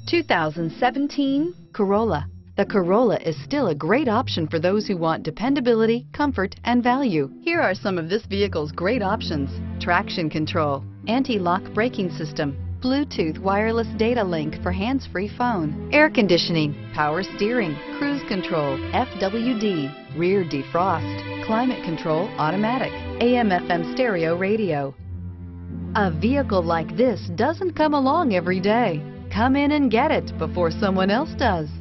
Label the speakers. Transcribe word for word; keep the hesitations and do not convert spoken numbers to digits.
Speaker 1: two thousand seventeen Corolla. The Corolla is still a great option for those who want dependability, comfort, and value. Here are some of this vehicle's great options: traction control, anti-lock braking system, Bluetooth wireless data link for hands-free phone, air conditioning, power steering, cruise control, F W D, rear defrost, climate control automatic, A M F M stereo radio. A vehicle like this doesn't come along every day. Come in and get it before someone else does.